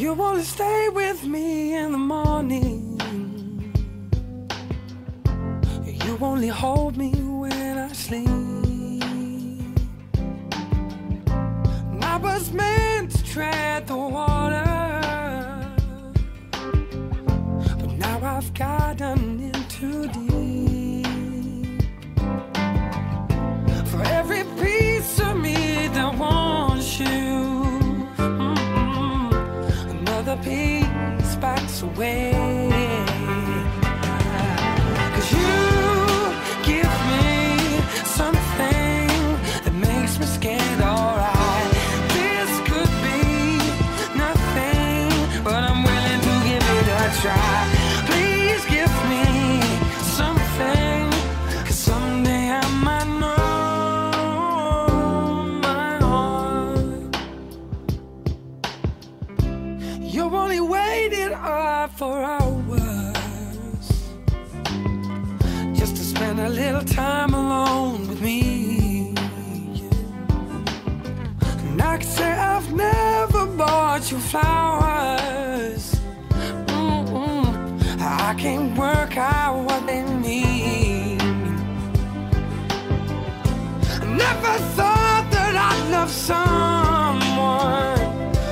You wanna stay with me in the morning. You only hold me when I sleep. And I was meant to tread the water, but now I've gotten in too deep. For every piece of me that wants you, another piece backs away. 'Cause you give me something that makes me scared, alright. This could be nothing, but I'm willing to give it a try. Please give me something, 'cause someday I might know my heart. You only waited up for hours just to spend a little time alone with me. And I can say I've never bought you flowers. I can't work out what they mean. I never thought that I'd love someone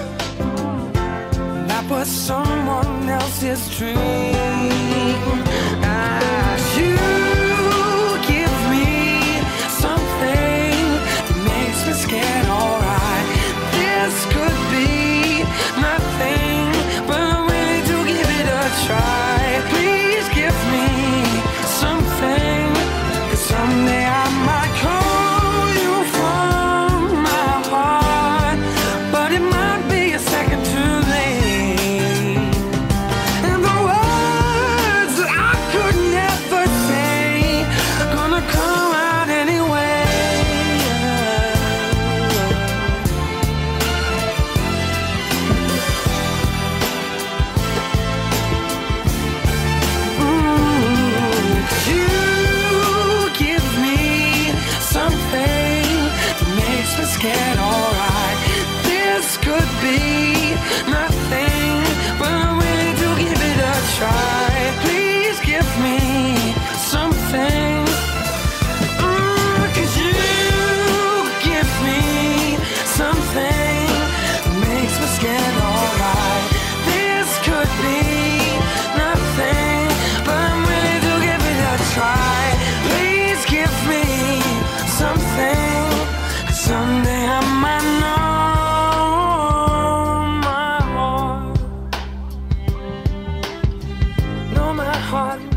that was someone else's dream. You give me something that makes me scared, alright. This could be nothing, but I'm willing to give it a try. Please give me something, 'cause someday I might call you from my heart, but it might be a second too late. And the words that I could never say gonna come out anyway. You give me something that makes me scared, alright. This could be nothing, but I'm willing to give it a try. Please give me something, 'cause you give me something that makes me scared, alright. This could be nothing, but I'm willing to give it a try. Please give me something, 'cause someday I might know my heart.